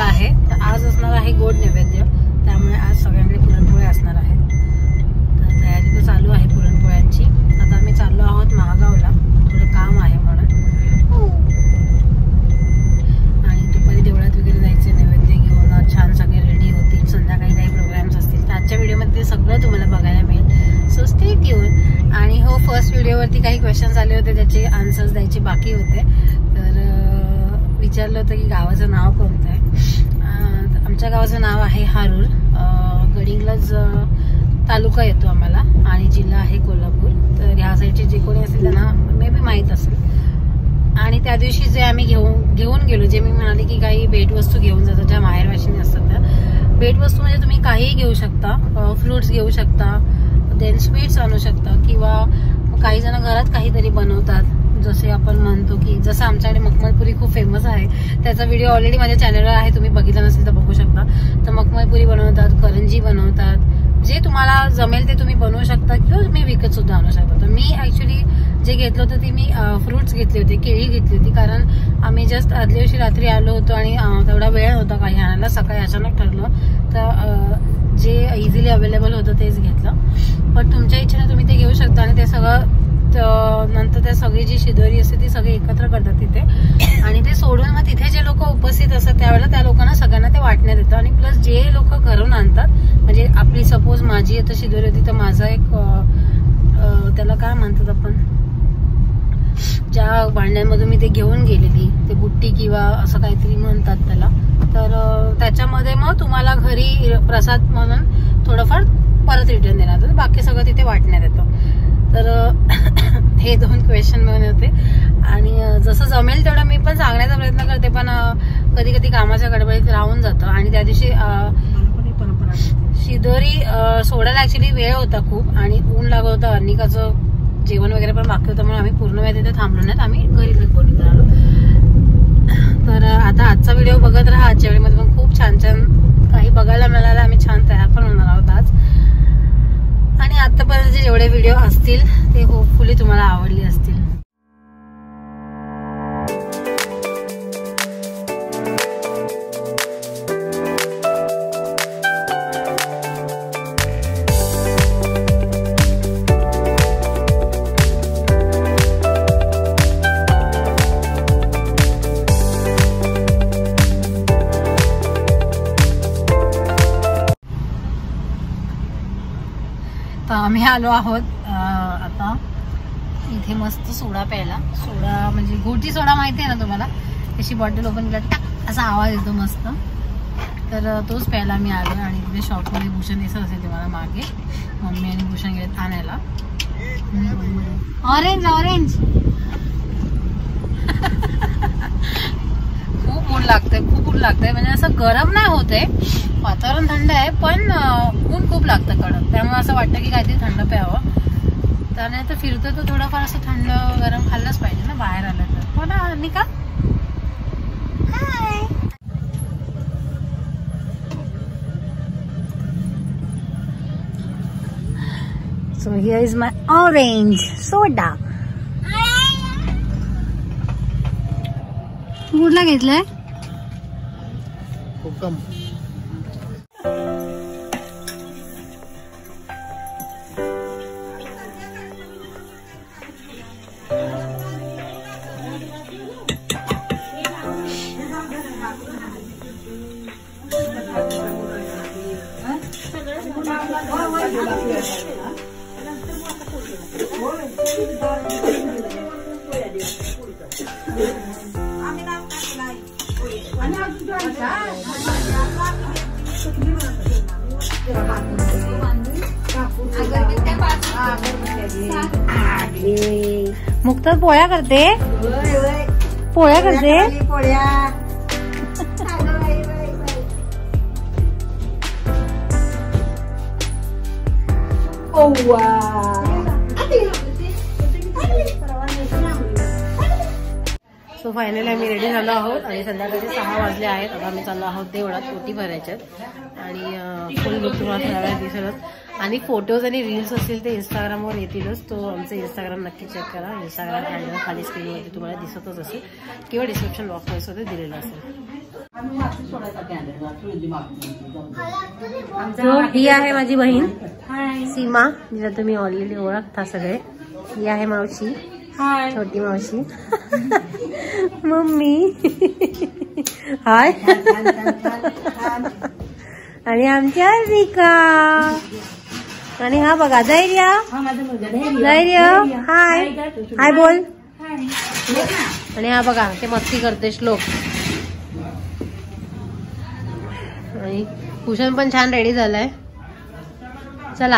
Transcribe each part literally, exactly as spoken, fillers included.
आहे. तर आज असणार आहे गोड नैवेद्य, त्यामुळे आज सगळ्यांकडे पुरणपोळ्या असणार आहेत. तर तयारी तर चालू आहे पुरणपोळ्यांची. आता आम्ही चाललो आहोत महागावला, थोडं काम आहे म्हणून. आणि दुपारी देवळात वगैरे जायचे, नैवेद्य घेऊन छान सगळे रेडी होतील. संध्याकाळी काही प्रोग्राम्स असतील, तर आजच्या व्हिडिओमध्ये ते सगळं तुम्हाला बघायला मिळेल. So stay tuned. आणि हो, फर्स्ट व्हिडिओवरती काही क्वेश्चन्स आले होते, त्याचे आन्सर्स द्यायचे बाकी होते. तर विचारलं होतं की गावाचं नाव कोणतं आहे. आमच्या गावाचं नाव आहे हारूर. गडिंग्लज तालुका येतो आम्हाला आणि जिल्हा आहे कोल्हापूर. तर ह्या साईडचे जे कोणी असतील त्यांना मे बी माहीत असेल. आणि त्या दिवशी जे आम्ही घेऊन घेऊन गेलो, जे मी म्हणाले की काही भेटवस्तू घेऊन जातात ज्या माहेरवाशिनी असतात, त्या भेटवस्तू म्हणजे तुम्ही काहीही घेऊ शकता. फ्रुट्स घेऊ शकता, देन स्वीट्स आणू शकता, किंवा काही जण घरात काहीतरी बनवतात. जसे आपण म्हणतो की जसं आमच्याकडे मखमलपुरी खूप फेमस आहे, त्याचा व्हिडिओ ऑलरेडी माझ्या चॅनलवर आहे, तुम्ही बघितला नसेल तर बघू शकता. तर मखमलपुरी बनवतात, करंजी बनवतात, जे तुम्हाला जमेल ते तुम्ही बनवू शकता किंवा तुम्ही विकत सुद्धा आणू शकता. तर मी ऍक्च्युली जे घेतलं होतं ते मी फ्रुट्स घेतले होते, केळी घेतली होती, कारण आम्ही जस्ट आदल्या दिवशी रात्री आलो होतो आणि तेवढा वेळ होता काही आणायला. सकाळी अचानक ठरलं, तर जे इझिली अवेलेबल होतं तेच घेतलं. पण तुमच्या इच्छेने तुम्ही ते घेऊ शकता. आणि ते सगळं नंतर त्या सगळी जी शिदोरी असते ती सगळी एकत्र करतात तिथे, आणि ते सोडून मग तिथे जे लोक उपस्थित असतात त्यावेळेला त्या लोकांना सगळ्यांना ते वाटण्यात येतं. आणि प्लस जे लोक घरून आणतात, म्हणजे आपली सपोज माझी आता शिदोरी होती, तर माझा एक त्याला काय म्हणतात आपण, ज्या भांड्यांमधून मी ते घेऊन गेलेली, ते बुट्टी किंवा असं काहीतरी म्हणतात त्याला, तर त्याच्यामध्ये मग तुम्हाला घरी प्रसाद म्हणून थोडंफार परत रिटर्न देण्यात येतं. बाकी सगळं तिथे वाटण्यात येतं. तर हे दोन क्वेश्चन मिळून होते. आणि जसं जमेल तेवढं मी पण सांगण्याचा प्रयत्न करते, पण कधी कधी कामाच्या गडबडीत राहून जातं. आणि त्या दिवशी शिदोरी सोडायला ऍक्च्युली वेळ होता खूप, आणि ऊन लागत होतं, अर्निकाचं जेवण वगैरे पण बाकी होतं, म्हणून आम्ही पूर्ण वेळ तिथे थांबलो नाहीत, आम्ही घरी रिपोर्ट आलो. तर आता आजचा व्हिडिओ बघत राहा. आजच्या वेळेमध्ये पण खूप छान छान काही बघायला मिळालं. आम्ही छान तयार पण होणार आहोत आज. आणि आतापर्यंतचे जेवढे व्हिडिओ असतील ते होपफुली तुम्हाला आवडले असतील. आम्ही आलो आहोत आता इथे मस्त सोडा प्यायला. सोडा म्हणजे घोटी सोडा माहिती आहे ना तुम्हाला, अशी बॉटल ओपन केला टाक असा आवाज येतो मस्त. तर तोच प्यायला मी आलो. आणि तिथे शॉपमध्ये भूषण दिसत असेल तुम्हाला मागे, मम्मी आणि भूषण गेलेत आणायला. ऑरेंज ऑरेंज खूप ऊन लागतंय, खूप ऊन लागतंय. म्हणजे असं गरम नाही होतंय, वातावरण थंड आहे, पण ऊन खूप लागतं कडक. त्यामुळे असं वाटतं की काहीतरी थंड प्यावं. त्याने तर फिरतोय तर थोडंफार असं थंड गरम खाल्लंच पाहिजे ना बाहेर आलं तर. हो ना Arnika? Hi. So here is my orange soda. कुठला घेतलाय? हुकम. मुक्त पोळ्या करते, पोळ्या करते पोळ्या. सो फायनली आम्ही रेडी झालो आहोत आणि संध्याकाळचे सहा वाजले आहेत. आता आम्ही चाललो आहोत देवळात ओटी भरायच्यात आणि फुल लुक तुम्हाला थोड्या वेळात दिसेलच. आणि फोटोज आणि रील्स असतील ते इंस्टाग्रामवर येतीलच. तो आमचं इंस्टाग्राम नक्की चेक करा. इंस्टाग्राम हँडल खाली स्क्रीनवरती तुम्हाला दिसतच असेल किंवा डिस्क्रिप्शन बॉक्समध्ये दिलेलं असेल. ही आहे माझी बहीण सीमा, जिला तुम्ही ऑलरेडी ओळखता सगळे. ही आहे मावशी, छोटी मावशी. Mummy hi. आणि आमच्या रिका. आणि हा बघा धैर्य. धैर्य हाय हाय बोल. आणि हा बघा ते मस्ती करते श्लोक. आणि भूषण पण छान रेडी झालाय. चला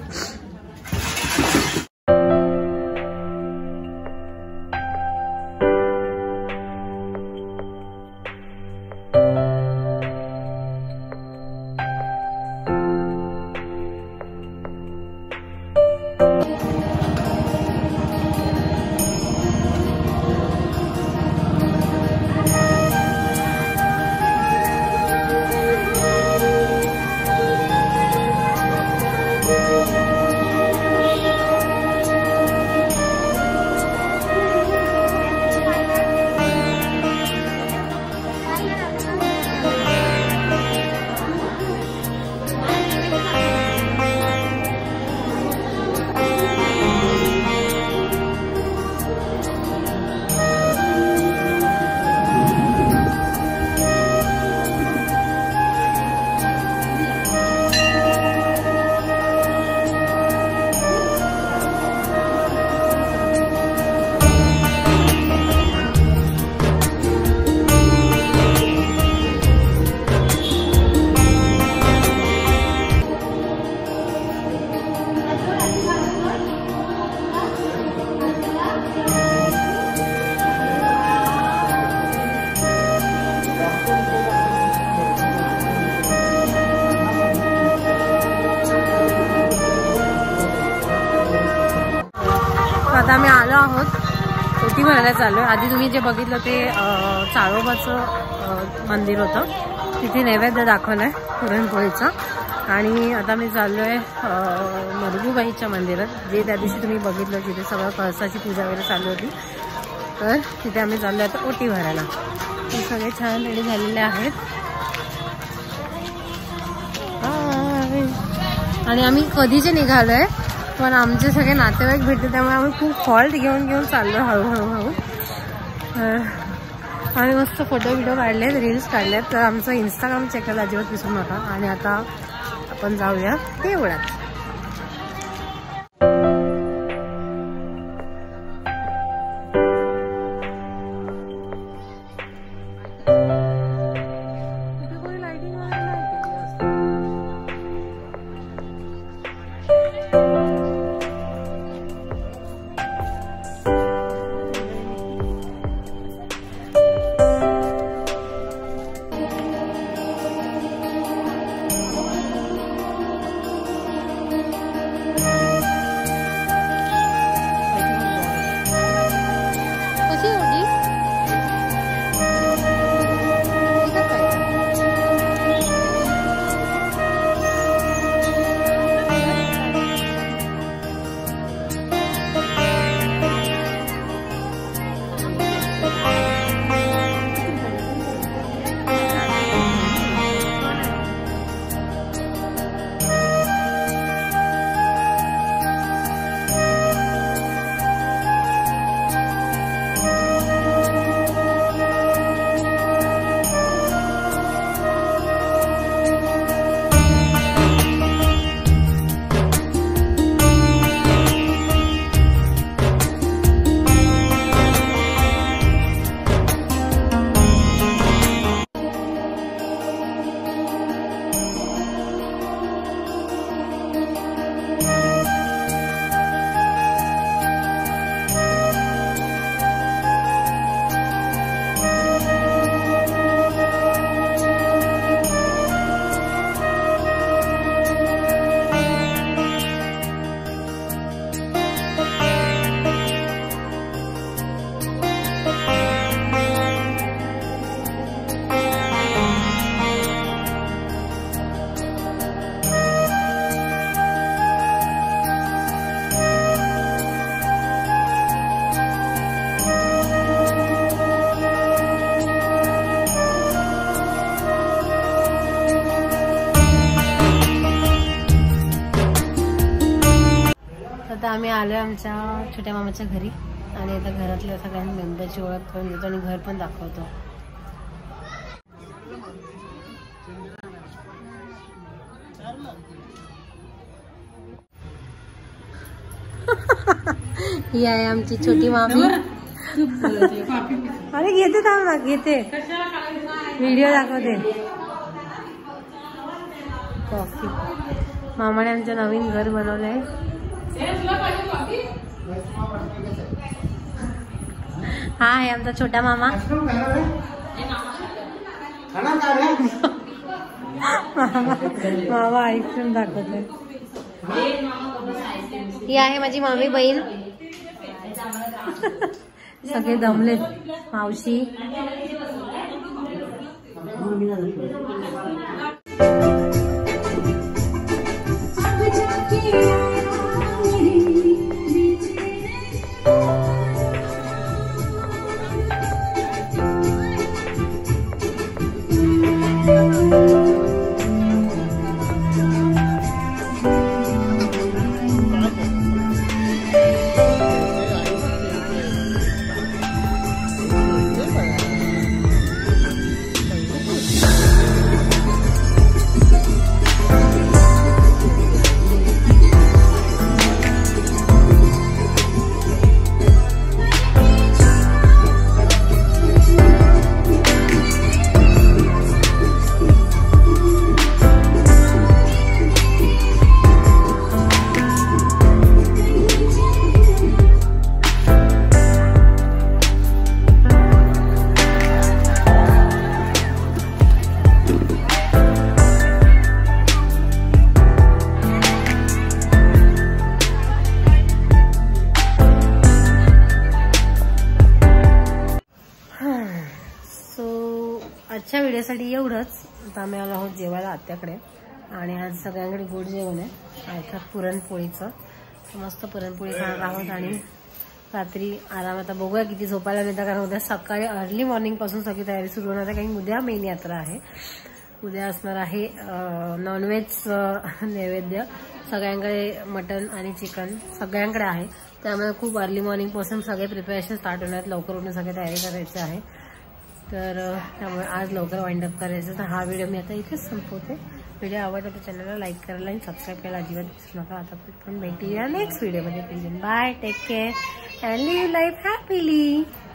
आता आम्ही आलो आहोत ओटी भरायला चालू आहे. आधी तुम्ही जे बघितलं ते चाळोबाचं मंदिर होतं, तिथे नैवेद्य दाखवलाय पुरणपोळीचा. आणि आता मी चाललो आहे मरगूबाईच्या मंदिरात, जे त्या दिवशी तुम्ही बघितलं तिथे सगळं कळसाची पूजा वगैरे चालू होती. तर तिथे आम्ही चाललो आता ओटी भरायला. ते सगळे छान रेडी झालेले आहेत. आणि आम्ही कधीचे निघालोय, पण आमचे सगळे नातेवाईक भेटले त्यामुळे आम्ही खूप फॉल्ट घेऊन घेऊन चाललो हळूहळू हळू. आम्ही मस्त फोटो व्हिडिओ काढलेत, रील्स काढल्यात. तर आमचं इंस्टाग्राम चेक करायला अजिबात विसरू नका. आणि आता आपण जाऊया देवळात. आम्ही आलोय आमच्या छोट्या मामाच्या घरी आणि आता घरातल्या सगळ्या मेंबरची ओळख करून देतो आणि घर पण दाखवतो. ही आहे आमची छोटी मामी. अरे घेते थांब ना, घेते व्हिडिओ दाखवते. कॉफी. मामाने आमचं नवीन घर बनवलंय. हा आहे आमचा छोटा मामा. मामा आईस्क्रीम दाखवते. ही आहे माझी मामी बहीण. सगळे दमलेत. मावशी. आजच्या व्हिडिओसाठी एवढंच. आता आम्ही आलो आहोत जेवायला आत्याकडे आणि आज सगळ्यांकडे गोड जेवण आहे. अर्थात पुरणपोळीचं. मस्त पुरणपोळी खाणार आहोत आणि रात्री आराम. आता बघूया किती झोपायला मिळतं, कारण उद्या सकाळी अर्ली मॉर्निंग पासून सगळी तयारी सुरू होणार आहे. कारण उद्या मेन यात्रा आहे. उद्या असणार आहे नॉनव्हेज नैवेद्य. सगळ्यांकडे मटन आणि चिकन सगळ्यांकडे आहे. त्यामुळे खूप अर्ली मॉर्निंग पासून सगळे प्रिपरेशन स्टार्ट होणार. लवकर उठून सगळी तयारी करायची आहे. तर त्यामुळे आज लवकर वाइंड अप करायचं. तर हा व्हिडिओ मी आता इथेच संपवते. व्हिडिओ आवडला तर चॅनलला लाईक करायला आणि सबस्क्राईब करायला अजिबात विसरू नका. आता पण भेटूया नेक्स्ट व्हिडिओमध्ये. Bye, take care and live life happily.